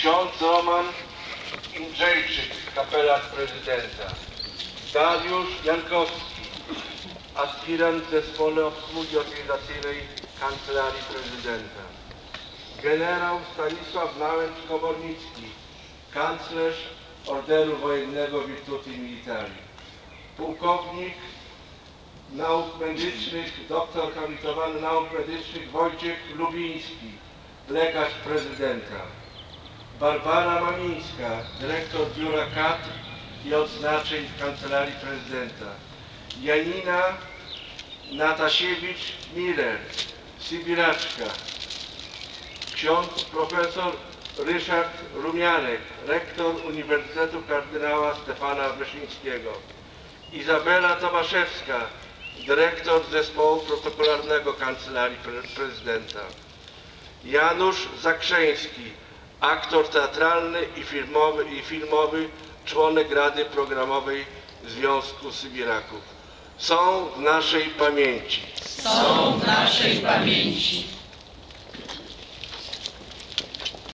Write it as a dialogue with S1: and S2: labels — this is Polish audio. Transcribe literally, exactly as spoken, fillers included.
S1: ksiądz Roman Indrzejczyk, kapelan prezydenta, Dariusz Jankowski, aspirant w Zespole Obsługi Organizacyjnej Kancelarii Prezydenta, generał Stanisław Nałęcz-Komornicki, kanclerz Orderu Wojennego Virtuti Militari, pułkownik nauk medycznych, doktor habilitowany nauk medycznych Wojciech Lubiński, lekarz prezydenta, Barbara Mamińska, dyrektor Biura Kadr i Odznaczeń w Kancelarii Prezydenta, Janina Natasiewicz-Miller, sybiraczka, ksiądz profesor Ryszard Rumianek, rektor Uniwersytetu Kardynała Stefana Wyszyńskiego, Izabela Tomaszewska, dyrektor Zespołu Protokolarnego Kancelarii Prezydenta, Janusz Zakrzeński, aktor teatralny i filmowy, i filmowy, członek Rady Programowej Związku Sybiraków. Są w naszej pamięci.
S2: Są w naszej pamięci.